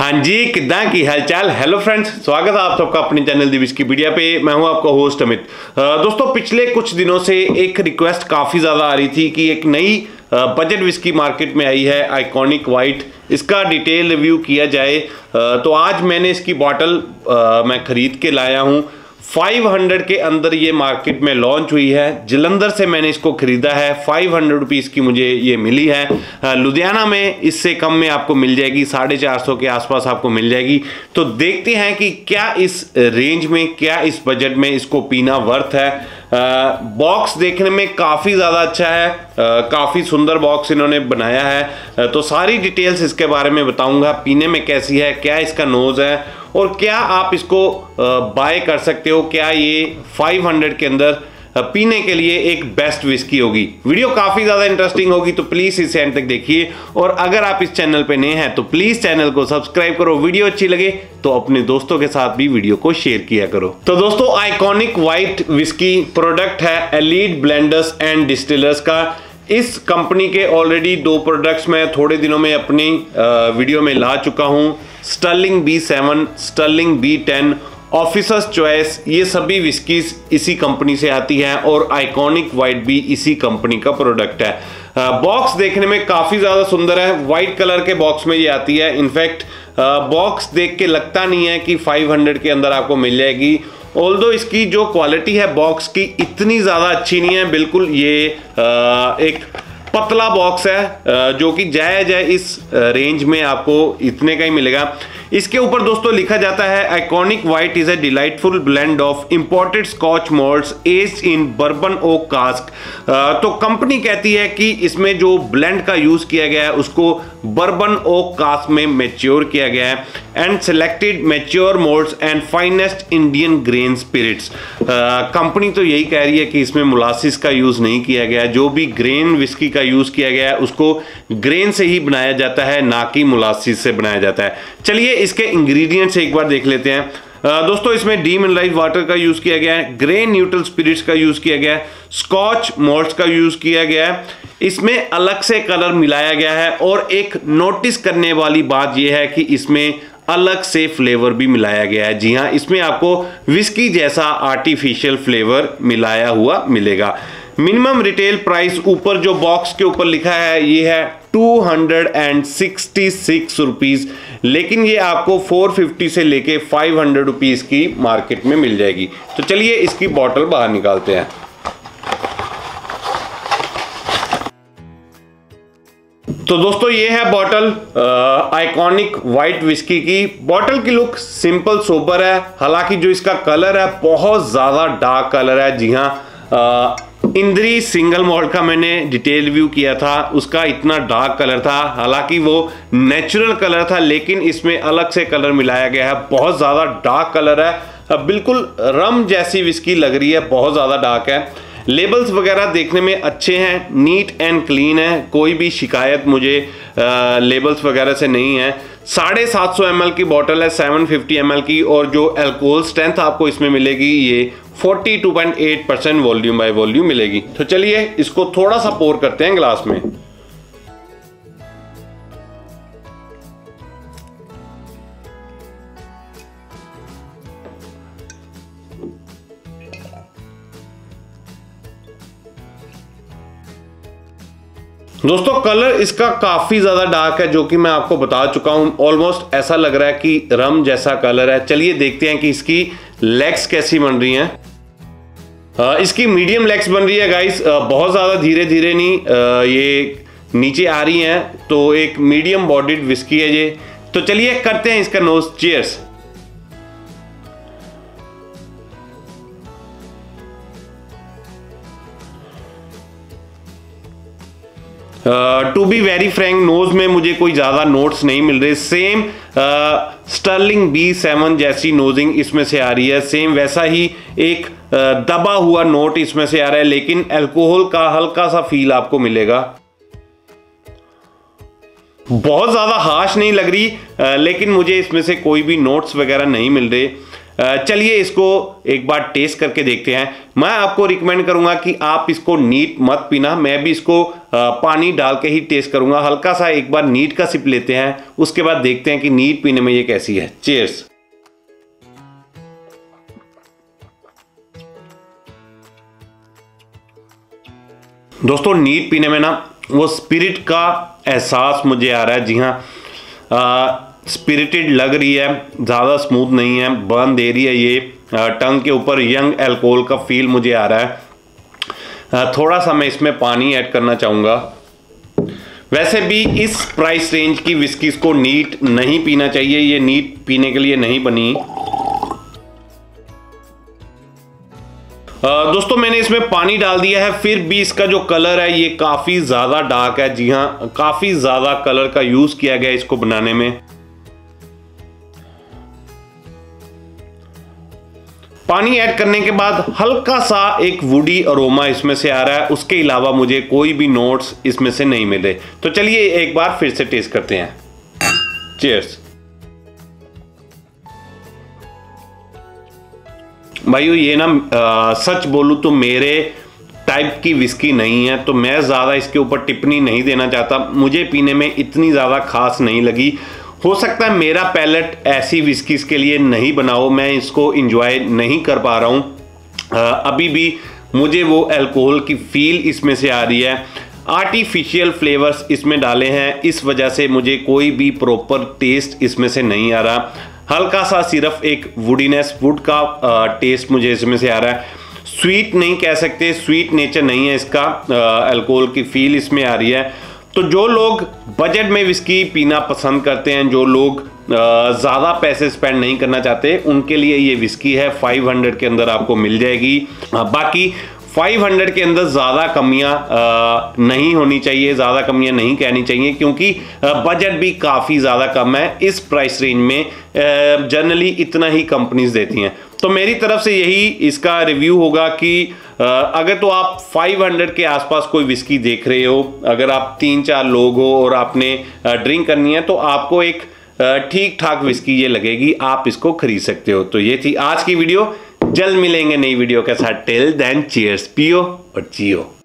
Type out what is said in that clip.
हाँ जी, किदा की हालचाल। हेलो फ्रेंड्स, स्वागत है आप सबका अपने चैनल दी विस्कीपीडिया पे। मैं हूं आपका होस्ट अमित। दोस्तों, पिछले कुछ दिनों से एक रिक्वेस्ट काफ़ी ज़्यादा आ रही थी कि एक नई बजट विस्की मार्केट में आई है, आइकॉनिक वाइट, इसका डिटेल रिव्यू किया जाए। तो आज मैंने इसकी बॉटल मैं खरीद के लाया हूं। 500 के अंदर ये मार्केट में लॉन्च हुई है। जलंधर से मैंने इसको खरीदा है। 500 रुपीज़ की मुझे ये मिली है। लुधियाना में इससे कम में आपको मिल जाएगी, 450 के आसपास आपको मिल जाएगी। तो देखते हैं कि क्या इस रेंज में, क्या इस बजट में इसको पीना वर्थ है। बॉक्स देखने में काफ़ी ज़्यादा अच्छा है, काफ़ी सुंदर बॉक्स इन्होंने बनाया है। तो सारी डिटेल्स इसके बारे में बताऊंगा, पीने में कैसी है, क्या इसका नोज़ है और क्या आप इसको बाय कर सकते हो। क्या ये 500 के अंदर पीने के लिए एक बेस्ट विस्की होगी। वीडियो काफ़ी ज़्यादा इंटरेस्टिंग होगी, तो प्लीज़ इसे एंड तक देखिए। और अगर आप इस चैनल पे नए हैं तो प्लीज़ चैनल को सब्सक्राइब करो। वीडियो अच्छी लगे तो अपने दोस्तों के साथ भी वीडियो को शेयर किया करो। तो दोस्तों, आइकॉनिक वाइट विस्की प्रोडक्ट है एलीट ब्लेंडर्स एंड डिस्टिलर्स का। इस कंपनी के ऑलरेडी 2 प्रोडक्ट्स मैं थोड़े दिनों में अपनी वीडियो में ला चुका हूं। Stirling B7, Stirling B10, officers choice, ये सभी विस्कीज इसी कंपनी से आती हैं और आइकॉनिक वाइट भी इसी कंपनी का प्रोडक्ट है। बॉक्स देखने में काफ़ी ज़्यादा सुंदर है। वाइट कलर के बॉक्स में ये आती है। इनफैक्ट बॉक्स देख के लगता नहीं है कि 500 के अंदर आपको मिल जाएगी। ऑल्दो इसकी जो क्वालिटी है बॉक्स की इतनी ज़्यादा अच्छी नहीं है। बिल्कुल ये एक पतला बॉक्स है जो कि जायज़ है, इस रेंज में आपको इतने का ही मिलेगा। इसके ऊपर दोस्तों लिखा जाता है iconic white is a delightful blend of imported scotch malts aged in bourbon oak cask. तो कंपनी कहती है कि इसमें जो ब्लेंड का यूज किया गया है उसको बर्बन ओक कास्क में मैच्योर किया गया है and selected mature malts and finest Indian grain spirits. Company तो यही कह रही है कि इसमें मोलासिस का यूज नहीं किया गया है। जो भी ग्रेन विस्की का यूज किया गया है उसको ग्रेन से ही बनाया जाता है, ना कि मोलासिस से बनाया जाता है। चलिए इसके इंग्रेडिएंट्स एक बार देख लेते हैं। दोस्तों, इसमें डीमिनरलाइज्ड वाटर का यूज किया गया है, ग्रेन न्यूट्रल स्पिरिट्स का यूज किया गया है, स्कॉच मॉल्ट्स का यूज किया गया है। इसमें अलग से कलर मिलाया गया है और एक नोटिस करने वाली बात यह है कि इसमें अलग से फ्लेवर भी मिलाया गया है। जी हाँ, इसमें आपको विस्की जैसा आर्टिफिशियल फ्लेवर मिलाया हुआ मिलेगा। मिनिमम रिटेल प्राइस ऊपर जो बॉक्स के ऊपर लिखा है ये है 266 रुपीज़, लेकिन ये आपको 450 से लेके 500 रुपीज़ की मार्केट में मिल जाएगी। तो चलिए इसकी बॉटल बाहर निकालते हैं। तो दोस्तों, ये है बॉटल आइकॉनिक वाइट विस्की की। बॉटल की लुक सिंपल सोबर है, हालांकि जो इसका कलर है बहुत ज़्यादा डार्क कलर है। जी हाँ, इंद्री सिंगल मॉल्ट का मैंने डिटेल रिव्यू किया था, उसका इतना डार्क कलर था। हालांकि वो नेचुरल कलर था, लेकिन इसमें अलग से कलर मिलाया गया है। बहुत ज़्यादा डार्क कलर है, बिल्कुल रम जैसी विस्की लग रही है, बहुत ज़्यादा डार्क है। लेबल्स वगैरह देखने में अच्छे हैं, नीट एंड क्लीन है, कोई भी शिकायत मुझे लेबल्स वगैरह से नहीं है। 750 ml की बॉटल है, 750 ml की, और जो अल्कोहल स्ट्रेंथ आपको इसमें मिलेगी ये 42.8% वॉल्यूम बाय वॉल्यूम मिलेगी। तो चलिए इसको थोड़ा सा पोर करते हैं ग्लास में। दोस्तों, कलर इसका काफी ज्यादा डार्क है, जो कि मैं आपको बता चुका हूं। ऑलमोस्ट ऐसा लग रहा है कि रम जैसा कलर है। चलिए देखते हैं कि इसकी लेग्स कैसी बन रही हैं। इसकी मीडियम लेग्स बन रही है गाइस, बहुत ज्यादा धीरे धीरे नहीं, ये नीचे आ रही हैं। तो एक मीडियम बॉडीड विस्की है ये। तो चलिए करते हैं इसका nose. Cheers. To be very frank, nose में मुझे कोई ज़्यादा नोट्स नहीं मिल रहे। सेम स्टर्लिंग B7 जैसी नोजिंग इसमें से आ रही है, सेम वैसा ही एक दबा हुआ नोट इसमें से आ रहा है, लेकिन अल्कोहल का हल्का सा फील आपको मिलेगा। बहुत ज़्यादा हार्श नहीं लग रही, लेकिन मुझे इसमें से कोई भी नोट्स वगैरह नहीं मिल रहे। चलिए इसको एक बार टेस्ट करके देखते हैं। मैं आपको रिकमेंड करूंगा कि आप इसको नीट मत पीना, मैं भी इसको पानी डाल के ही टेस्ट करूंगा। हल्का सा एक बार नीट का सिप लेते हैं, उसके बाद देखते हैं कि नीट पीने में ये कैसी है। चीयर्स। दोस्तों नीट पीने में ना वो स्पिरिट का एहसास मुझे आ रहा है। जी हाँ, स्पिरिटेड लग रही है, ज़्यादा स्मूथ नहीं है, बर्न दे रही है ये टंग के ऊपर। यंग अल्कोहल का फील मुझे आ रहा है। थोड़ा सा मैं इसमें पानी ऐड करना चाहूँगा। वैसे भी इस प्राइस रेंज की विस्कीज को नीट नहीं पीना चाहिए, ये नीट पीने के लिए नहीं बनी। दोस्तों मैंने इसमें पानी डाल दिया है, फिर भी इसका जो कलर है ये काफ़ी ज़्यादा डार्क है। जी हाँ, काफ़ी ज़्यादा कलर का यूज़ किया गया इसको बनाने में। पानी ऐड करने के बाद हल्का सा एक वुडी अरोमा इसमें से आ रहा है, उसके अलावा मुझे कोई भी नोट्स इसमें से नहीं मिले। तो चलिए एक बार फिर से टेस्ट करते हैं। चीयर्स। भाइयों ये ना सच बोलूं तो मेरे टाइप की विस्की नहीं है, तो मैं ज़्यादा इसके ऊपर टिप्पणी नहीं देना चाहता। मुझे पीने में इतनी ज़्यादा खास नहीं लगी। हो सकता है मेरा पैलेट ऐसी विस्कीज के लिए नहीं बना हो, मैं इसको इंजॉय नहीं कर पा रहा हूँ। अभी भी मुझे वो अल्कोहल की फील इसमें से आ रही है। आर्टिफिशियल फ्लेवर्स इसमें डाले हैं, इस वजह से मुझे कोई भी प्रॉपर टेस्ट इसमें से नहीं आ रहा। हल्का सा सिर्फ एक वुडीनेस, वुड का टेस्ट मुझे इसमें से आ रहा है। स्वीट नहीं कह सकते, स्वीट नेचर नहीं है इसका, अल्कोहल की फील इसमें आ रही है। तो जो लोग बजट में विस्की पीना पसंद करते हैं, जो लोग ज़्यादा पैसे स्पेंड नहीं करना चाहते, उनके लिए ये विस्की है। 500 के अंदर आपको मिल जाएगी। बाकी 500 के अंदर ज़्यादा कमियां नहीं होनी चाहिए, ज़्यादा कमियां नहीं कहनी चाहिए, क्योंकि बजट भी काफ़ी ज़्यादा कम है। इस प्राइस रेंज में जनरली इतना ही कंपनीज देती हैं। तो मेरी तरफ से यही इसका रिव्यू होगा कि अगर तो आप 500 के आसपास कोई विस्की देख रहे हो, अगर आप 3-4 लोग हो और आपने ड्रिंक करनी है, तो आपको एक ठीक ठाक विस्की ये लगेगी, आप इसको खरीद सकते हो। तो ये थी आज की वीडियो। जल्द मिलेंगे नई वीडियो के साथ। टिल देन चीयर्स, पियो और जियो।